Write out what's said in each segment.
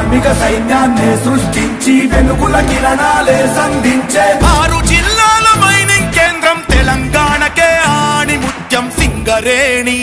కార్మిక సైన్యాన్ని సృష్టించి వెలుగుల కిరణాలే సంధించే 6 జిల్లాల మైనింగ్ కేంద్రం తెలంగాణకే ఆణిముత్యం సింగరేణి.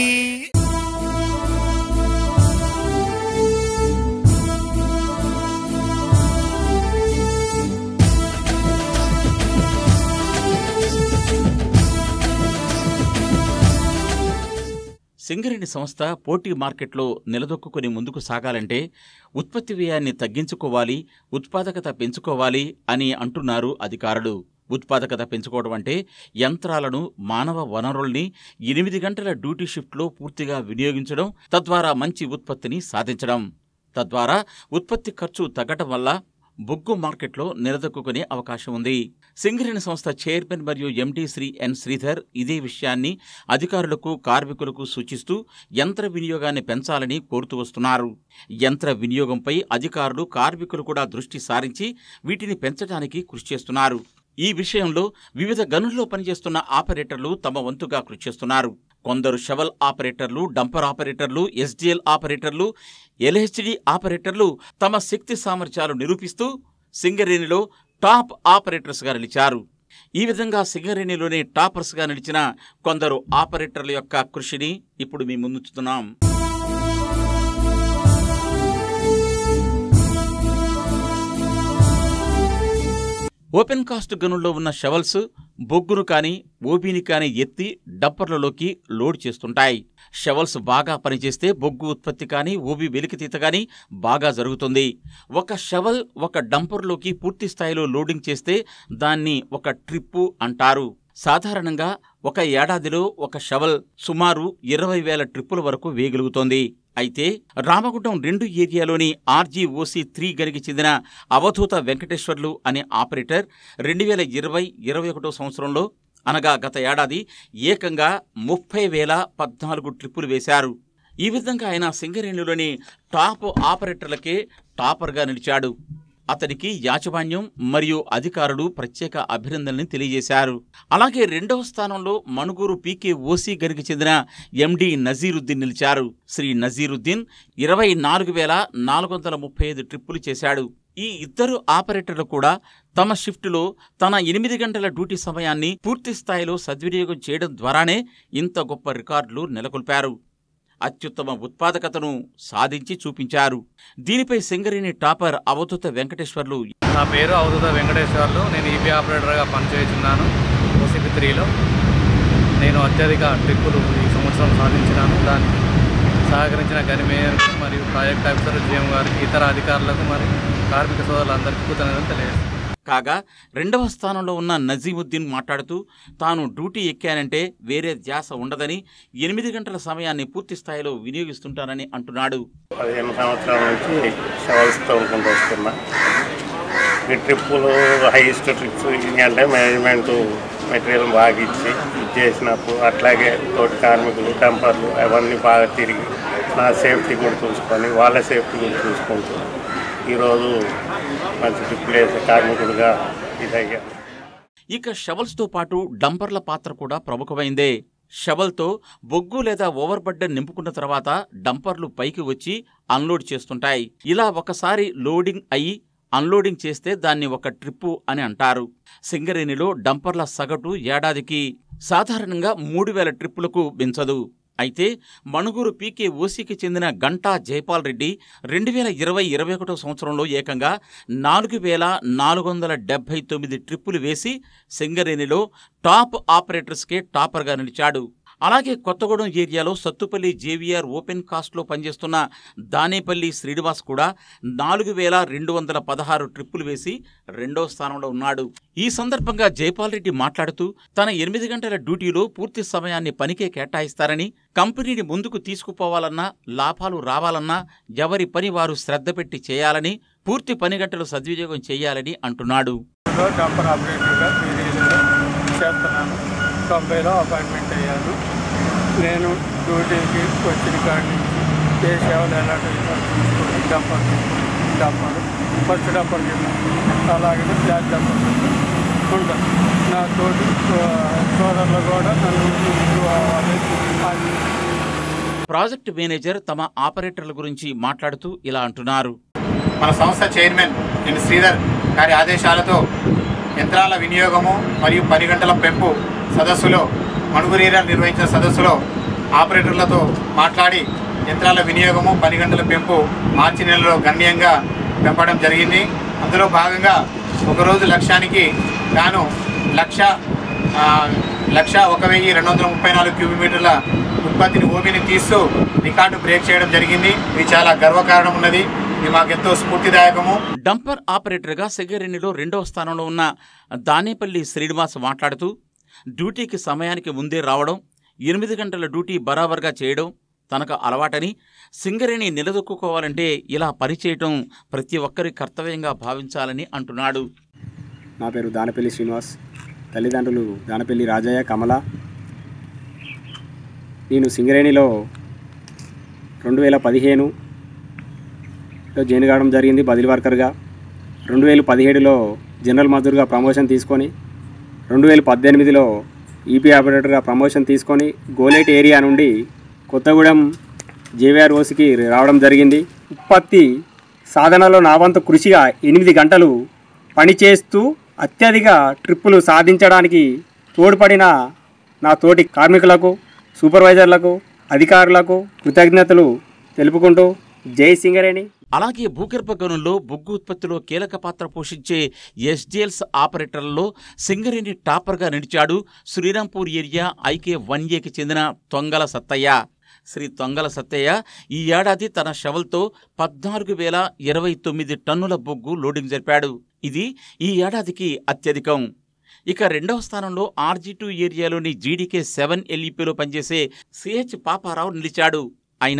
సింగరేణి సంస్థ పోటీ మార్కెట్లో నిలదొక్కుని ముందుకు సాగాలంటే ఉత్పత్తి వ్యయాన్ని తగ్గించుకోవాలి, ఉత్పాదకత పెంచుకోవాలి అని అంటున్నారు అధికారులు. ఉత్పాదకత పెంచుకోవడం అంటే యంత్రాలను, మానవ వనరుల్ని 8 గంటల డ్యూటీ షిఫ్ట్లో పూర్తిగా వినియోగించడం, తద్వారా మంచి ఉత్పత్తిని సాధించడం. తద్వారా ఉత్పత్తి ఖర్చు తగ్గటం వల్ల బొగ్గు మార్కెట్లో నిలదొక్కునే అవకాశం ఉంది. సింగరేణి సంస్థ చైర్మన్ మరియు ఎండీ శ్రీ ఎన్ శ్రీధర్ ఇదే విషయాన్ని అధికారులకు, కార్మికులకు సూచిస్తూ యంత్ర వినియోగాన్ని పెంచాలని కోరుతూ వస్తున్నారు. యంత్ర వినియోగంపై అధికారులు, కార్మికులు కూడా దృష్టి సారించి వీటిని పెంచడానికి కృషి చేస్తున్నారు. ఈ విషయంలో వివిధ గనుల్లో పనిచేస్తున్న ఆపరేటర్లు తమ వంతుగా కృషి చేస్తున్నారు. కొందరు షవల్ ఆపరేటర్లు, డంపర్ ఆపరేటర్లు, ఎస్డిఎల్ ఆపరేటర్లు, ఎల్హెచ్డి ఆపరేటర్లు తమ శక్తి సామర్థ్యాలు నిరూపిస్తూ సింగరేణిలో టాప్ ఆపరేటర్స్గా నిలిచారు. ఈ విధంగా సింగరేణిలోనే టాపర్స్గా నిలిచిన కొందరు ఆపరేటర్ల యొక్క కృషిని ఇప్పుడు మీ ముందుంచుతున్నాం. ఓపెన్ కాస్ట్ గనుల్లో ఉన్న షవల్స్ బొగ్గును కానీ, ఓబీని కానీ ఎత్తి డంపర్లలోకి లోడ్ చేస్తుంటాయి. షవల్స్ బాగా పనిచేస్తే బొగ్గు ఉత్పత్తి కానీ, ఓబీ వెలికితీత కానీ బాగా జరుగుతుంది. ఒక షవల్ ఒక డంపర్లోకి పూర్తి స్థాయిలో లోడింగ్ చేస్తే దాన్ని ఒక ట్రిప్పు అంటారు. సాధారణంగా ఒక ఏడాదిలో ఒక షవల్ సుమారు 20,000 ట్రిప్పుల వరకు వేయగలుగుతోంది. అయితే రామగుండం 2 ఏరియాలోని RGOC3 గనికి చెందిన అవధూత వెంకటేశ్వర్లు అనే ఆపరేటర్ 2020-21 సంవత్సరంలో అనగా గత ఏడాది ఏకంగా 30,014 ట్రిప్పులు వేశారు. ఈ విధంగా ఆయన సింగరేణిలోని టాప్ ఆపరేటర్లకే టాపర్గా నిలిచాడు. అతనికి యాజమాన్యం మరియు అధికారులు ప్రత్యేక అభినందనల్ని తెలియజేశారు. అలాగే 2వ స్థానంలో మణుగూరు PKOC గనికి చెందిన ఎండి నజీరుద్దీన్ నిలిచారు. శ్రీ నజీరుద్దీన్ 24,435 ట్రిప్పులు చేశాడు. ఈ ఇద్దరు ఆపరేటర్లు కూడా తమ షిఫ్టులో తన 8 గంటల డ్యూటీ సమయాన్ని పూర్తి స్థాయిలో సద్వినియోగం చేయడం ద్వారానే ఇంత గొప్ప రికార్డులు నెలకొల్పారు. అత్యుత్తమ ఉత్పాదకతను సాధించి చూపించారు. దీనిపై సింగరేణి టాపర్ అవధూత వెంకటేశ్వర్లు. నా పేరు అవధూత వెంకటేశ్వర్లు. నేను ఈపీ ఆపరేటర్గా పనిచేస్తున్నాను OCP3లో. నేను అత్యధిక ట్రిప్పులు ఈ సంవత్సరం సాధించినాను. దానికి సహకరించిన గని మేయర్కు మరియు ప్రాజెక్ట్ ఆఫీసర్ GM గారికి, ఇతర అధికారులకు మరియు కార్మిక సోదరులందరికీ కృతజ్ఞతలు తెలియజేస్తాను. కాగా 2వ స్థానంలో ఉన్న నజీముద్దీన్ మాట్లాడుతూ తాను డ్యూటీ ఎక్కానంటే వేరే ధ్యాస ఉండదని, 8 గంటల సమయాన్ని పూర్తి స్థాయిలో వినియోగిస్తుంటానని అంటున్నాడు. 15 సంవత్సరాల నుంచి షవల్స్ తోలుకుంటూ వస్తున్నా. ఈ ట్రిప్పులు హైయెస్ట్ ట్రిప్స్ అంటే మేనేజ్మెంట్ మెటీరియల్ బాగా ఇచ్చి చేసినప్పుడు, అట్లాగే తోటి కార్మికులు, టెంపర్లు అవన్నీ బాగా తిరిగి నా సేఫ్టీ కూడా చూసుకొని వాళ్ళ సేఫ్టీ కూడా చూసుకుంటూ ఈరోజు మంచి ట్రిప్పులు వేసే కార్మికులుగా ఇదయ్యాను. ఇక షవల్స్తో పాటు డంపర్ల పాత్ర కూడా ప్రముఖమైందే. షవల్తో బొగ్గు లేదా ఓవర్ బర్డెన్ నింపుకున్న తర్వాత డంపర్లు పైకి వచ్చి అన్లోడ్ చేస్తుంటాయి. ఇలా ఒకసారి లోడింగ్ అయ్యి అన్లోడింగ్ చేస్తే దాన్ని ఒక ట్రిప్పు అని అంటారు. సింగరేణిలో డంపర్ల సగటు ఏడాదికి సాధారణంగా 3,000 ట్రిప్పులకు మించదు. అయితే మణుగూరు PKOCకి చెందిన గంటా జైపాల్ రెడ్డి 2020-21 సంవత్సరంలో ఏకంగా 4,479 ట్రిప్పులు వేసి సింగరేణిలో టాప్ ఆపరేటర్స్కే టాపర్గా నిలిచాడు. అలాగే కొత్తగూడెం ఏరియాలో సత్తుపల్లి JVR ఓపెన్ కాస్ట్లో పనిచేస్తున్న దానేపల్లి శ్రీనివాస్ కూడా 4,216 ట్రిప్పులు వేసి 2వ స్థానంలో ఉన్నాడు. ఈ సందర్భంగా జైపాల్ రెడ్డి మాట్లాడుతూ తన 8 గంటల డ్యూటీలో పూర్తి సమయాన్ని పనికే కేటాయిస్తారని, కంపెనీని ముందుకు తీసుకుపోవాలన్నా, లాభాలు రావాలన్నా ఎవరి పని వారు శ్రద్ధ పెట్టి చేయాలని, పూర్తి పని గంటలు సద్వినియోగం చేయాలని అంటున్నాడు. 90లో అపాయింట్మెంట్ అయ్యాను. నేను డ్యూటీకి వచ్చిన కాడి నుంచి ఏ సేవలు ఎలాంటి చూసుకొని డంపర్ ఫస్ట్ డంపర్ అలాగే ఫ్లాట్ డంపర్ ఉంటాను. నా తోటి సోదరులు కూడా నన్ను. ప్రాజెక్ట్ మేనేజర్ తమ ఆపరేటర్ల గురించి మాట్లాడుతూ ఇలా అంటున్నారు. మన సంస్థ చైర్మన్ ఎన్ శ్రీధర్ గారి ఆదేశాలతో యంత్రాల వినియోగము మరియు 10 గంటల పెంపు సదస్సులో మణుగూరు ఏరియాలో నిర్వహించిన సదస్సులో ఆపరేటర్లతో మాట్లాడి యంత్రాల వినియోగము 10 గంటల పెంపు మార్చి నెలలో గణనీయంగా పెంపడం జరిగింది. అందులో భాగంగా ఒకరోజు లక్ష్యానికి గాను 1,01,234 క్యూబిక్ మీటర్ల ఉత్పత్తిని ఓబీని తీస్తూ రికార్డు బ్రేక్ చేయడం జరిగింది. ఇది చాలా గర్వకారణం ఉన్నది. ఇది మాకెంతో స్ఫూర్తిదాయకము. డంపర్ ఆపరేటర్గా సింగరేణిలో 2వ స్థానంలో ఉన్న దానేపల్లి శ్రీనివాస్ మాట్లాడుతూ డ్యూటీకి సమయానికి ముందే రావడం, 8 గంటల డ్యూటీ బరాబర్గా చేయడం తనకు అలవాటని, సింగరేణి నిలదొక్కుకోవాలంటే ఇలా పనిచేయటం ప్రతి ఒక్కరి కర్తవ్యంగా భావించాలని అంటున్నాడు. నా పేరు దానపల్లి శ్రీనివాస్. తల్లిదండ్రులు దానపల్లి రాజయ్య, కమల. నేను సింగరేణిలో 2015లో జాయిన్ కావడం జరిగింది బదిలీ వర్కర్గా. 2017లో జనరల్ మజదూర్గా ప్రమోషన్ తీసుకొని 2018లో ఈపీ ఆపరేటర్గా ప్రమోషన్ తీసుకొని గోలేట్ ఏరియా నుండి కొత్తగూడెం జేవీఆర్ఓసికి రావడం జరిగింది. ఉత్పత్తి సాధనలో నా వంతు కృషిగా 8 గంటలు పనిచేస్తూ అత్యధిక ట్రిప్పులు సాధించడానికి తోడ్పడిన నా తోటి కార్మికులకు, సూపర్వైజర్లకు, అధికారులకు కృతజ్ఞతలు తెలుపుకుంటూ జై సింగరేణి. అలాగే భూగర్భ గనుల్లో బొగ్గు ఉత్పత్తిలో కీలక పాత్ర పోషించే ఎస్డిఎల్స్ ఆపరేటర్లలో సింగరేణి టాపర్గా నిలిచాడు శ్రీరాంపూర్ ఏరియా IK1Aకి చెందిన తొంగల సత్తయ్య. శ్రీ తొంగల సత్తయ్య ఈ ఏడాది తన షవల్తో 14,029 టన్నుల బొగ్గు లోడింగ్ జరిపాడు. ఇది ఈ ఏడాదికి అత్యధికం. ఇక 2వ స్థానంలో RG2 ఏరియాలోని GDK 7 LEPలో పనిచేసే CH పాపారావు నిలిచాడు. ఆయన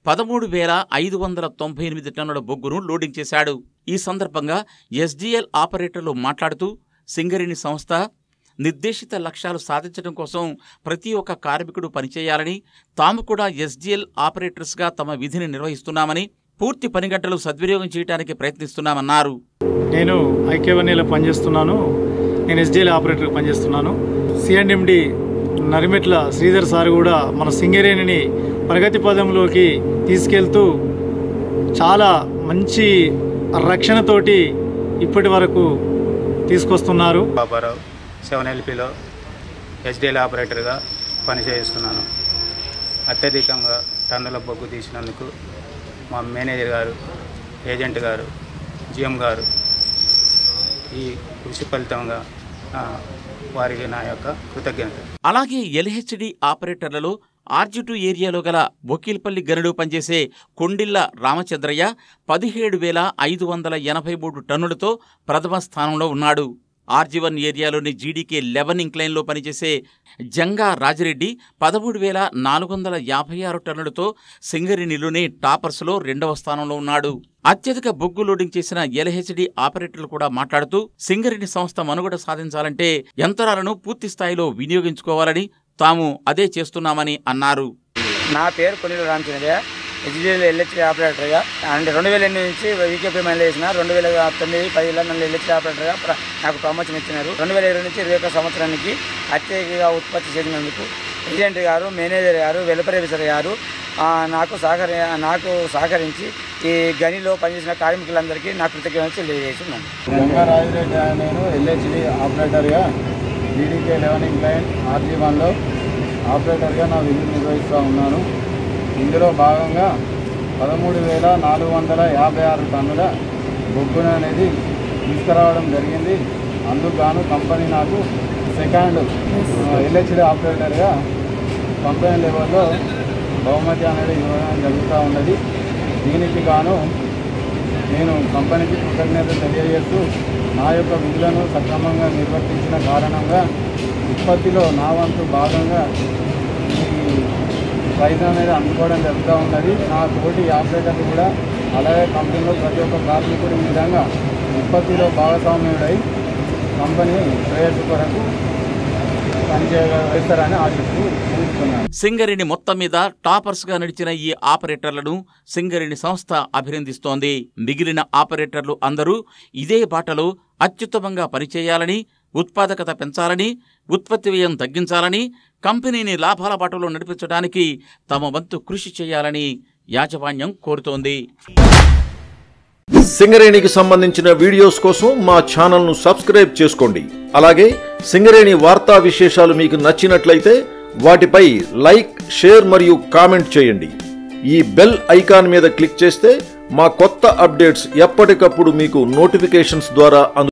13,598 టన్నుల బొగ్గును లోడింగ్ చేశాడు. ఈ సందర్భంగా ఎస్డిఎల్ ఆపరేటర్లు మాట్లాడుతూ సింగరేణి సంస్థ నిర్దేశిత లక్ష్యాలు సాధించడం కోసం ప్రతి ఒక్క కార్మికుడు పనిచేయాలని, తాము కూడా ఎస్డిఎల్ ఆపరేటర్స్గా తమ విధిని నిర్వహిస్తున్నామని, పూర్తి పని గంటలు సద్వినియోగం చేయడానికి ప్రయత్నిస్తున్నామన్నారు. నేను IK1Aలో పనిచేస్తున్నాను. నేను ఎస్డిఎల్ ఆపరేటర్గా పనిచేస్తున్నాను. C&MD నరిమెట్ల శ్రీధర్ సార్ కూడా మన సింగరేణిని ప్రగతి పదంలోకి తీసుకెళ్తూ చాలా మంచి రక్షణతోటి ఇప్పటి వరకు తీసుకొస్తున్నారు. పాపారావు 7 LPలో ఎస్డిఎల్ ఆపరేటర్గా పనిచేస్తున్నాను. అత్యధికంగా టన్నుల బొగ్గు తీసినందుకు మా మేనేజర్ గారు, ఏజెంట్ గారు, GM గారు ఈ కృషి ఫలితంగా వారికి నా యొక్క కృతజ్ఞత. అలాగే LHD ఆపరేటర్లలో RG2 ఏరియాలో గల బొకీల్పల్లి గనుడు పనిచేసే కొండిల్ల రామచంద్రయ్య 17,583 టన్నులతో ప్రథమ స్థానంలో ఉన్నాడు. RG1 ఏరియాలోని GDK 11 ఇంక్లైన్లో పనిచేసే జంగా రాజిరెడ్డి 13,456 టన్నులతో సింగరేణిలోని టాపర్స్లో 2వ స్థానంలో ఉన్నాడు. అత్యధిక బొగ్గు లోడింగ్ చేసిన LHD ఆపరేటర్లు కూడా మాట్లాడుతూ సింగరేణి సంస్థ మనుగడ సాధించాలంటే యంత్రాలను పూర్తి స్థాయిలో వినియోగించుకోవాలని, తాము అదే చేస్తున్నామని అన్నారు. నా పేరు కొనిల రామచంద్రయ్య, ఎస్డిఎల్ LHD ఆపరేటర్గా. అంటే 2008 నుంచి VKP మైన్లో చేసిన. 2009-10లో నన్ను LHD ఆపరేటర్గా నాకు ప్రమోషన్ ఇచ్చినారు. 2020 నుంచి 21 సంవత్సరానికి అత్యధికంగా ఉత్పత్తి చేసినందుకు ఏజెంట్ గారు, మేనేజర్ గారు, వెల్ఫేర్ ఆఫీసర్ గారు నాకు సహకరించి ఈ గనిలో పనిచేసిన కార్మికులందరికీ నా కృతజ్ఞతలు తెలియజేస్తున్నాను. జంగా రాజిరెడ్డి నేను LHD ఆపరేటర్గా GDK 11 ఇంక్లైన్ RG1లో ఆపరేటర్గా నా విధులు నిర్వహిస్తూ ఉన్నాను. ఇందులో భాగంగా 13,456 టన్నుల బొగ్గును అనేది తీసుకురావడం జరిగింది. అందుకు గాను కంపెనీ నాకు సెకండ్ LHD ఆపరేటర్గా కంపెనీ లెవెల్లో బహుమతి అనేది ఇవ్వడం జరుగుతూ ఉన్నది. దీనికి గాను నేను కంపెనీకి కృతజ్ఞతలు తెలియజేస్తూ నా యొక్క విధులను సక్రమంగా నిర్వర్తించిన కారణంగా ఉత్పత్తిలో నా వంతు భాగంగా ఈ ప్రైజ్ అనేది అందుకోవడం జరుగుతూ ఉన్నది. నా తోటి ఆపరేటర్లు కూడా అలాగే కంపెనీలో ప్రతి ఒక్క కార్మికుడు ఈ విధంగా ఉత్పత్తిలో భాగస్వామ్యుడై కంపెనీ శ్రేయస్సు కొరకు పనిచేస్తారని ఆశిస్తూ చూస్తున్నాను. సింగరేణి మొత్తం మీద టాపర్స్గా నడిచిన ఈ ఆపరేటర్లను సింగరేణి సంస్థ అభినందిస్తోంది. మిగిలిన ఆపరేటర్లు అందరూ ఇదే బాటలో అత్యుత్తమంగా పనిచేయాలని, ఉత్పాదకత పెంచాలని, ఉత్పత్తి వ్యయం తగ్గించాలని, కంపెనీని లాభాల బాటలో నడిపించడానికి తమ వంతు కృషి చేయాలని యాజమాన్యం కోరుతోంది. సింగరేణికి సంబంధించిన వీడియోస్ కోసం మా ఛానల్ను సబ్స్క్రైబ్ చేసుకోండి. అలాగే సింగరేణి వార్తా విశేషాలు మీకు నచ్చినట్లయితే వాటిపై లైక్, షేర్ మరియు కామెంట్ చేయండి. ఈ బెల్ ఐకాన్ మీద క్లిక్ చేస్తే మా కొత్త అప్డేట్స్ ఎప్పటికప్పుడు మీకు నోటిఫికేషన్స్ ద్వారా